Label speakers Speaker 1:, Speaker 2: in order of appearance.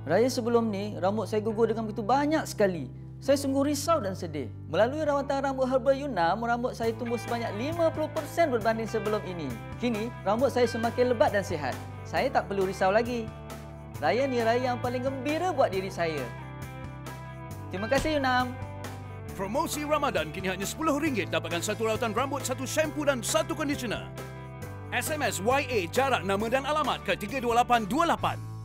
Speaker 1: Raya sebelum ni, rambut saya gugur dengan begitu banyak sekali. Saya sungguh risau dan sedih. Melalui rawatan rambut Herbal Yunam, rambut saya tumbuh sebanyak 50% berbanding sebelum ini. Kini, rambut saya semakin lebat dan sihat. Saya tak perlu risau lagi. Raya ni raya yang paling gembira buat diri saya. Terima kasih Yunam.
Speaker 2: Promosi Ramadan kini hanya RM10 dapatkan satu rawatan rambut, satu shampoo dan satu conditioner. SMS YA jarak nama dan alamat ke 32828.